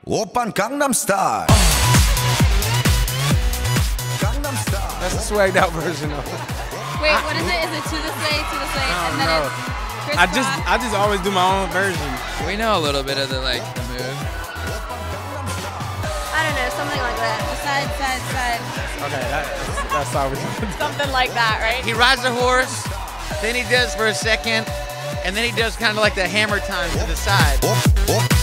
Oppan Gangnam Style. Gangnam Style. That's a swagged out version of it. Wait, what is it? Is it to the slate, and then No. it's I just always do my own version. We know a little bit of the move. I don't know, something like that. Side, side, side. Okay, that's how we do it. Something like that, right? He rides a horse, then he does for a second, and then he does kind of like the hammer time to the side.